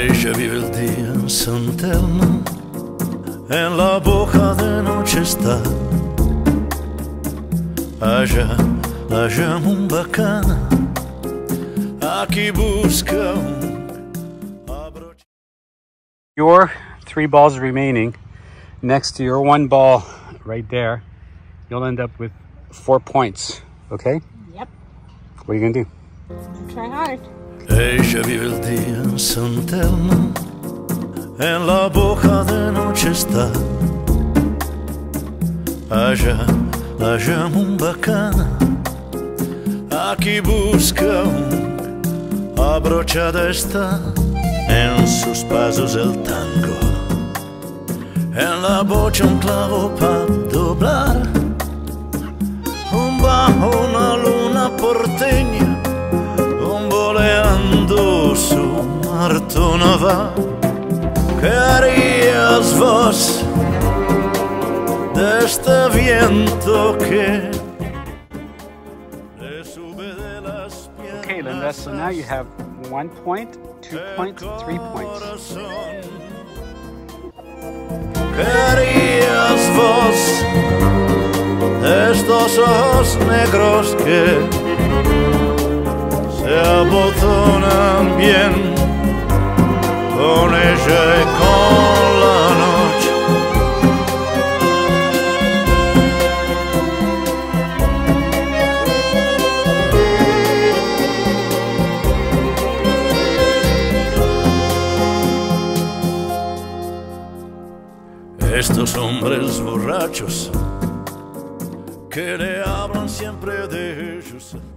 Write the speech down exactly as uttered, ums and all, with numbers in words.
Ella vive el día en San Telmo, en la boca de noche está. Allá la llaman bacana, aquí busca un abroche. Your three balls remaining next to your one ball right there, you'll end up with four points, okay? Yep. What are you gonna do? Try hard. Ella vive el día en San Telmo, en la boca de noche está. Allá la llaman bacana, aquí busca un abrochada está. En sus pasos el tango, en la bocha un clavo para doblar, un bajo, una luna porteña, un boleando su marto naval. ¿Qué harías vos de este viento que le sube de las piernas? Okay, Linda, so now you have one point, two points, three points. ¿Qué harías vos de estos ojos negros que se abotonan bien con ella y con la noche? Estos hombres borrachos que le hablan siempre de ellos.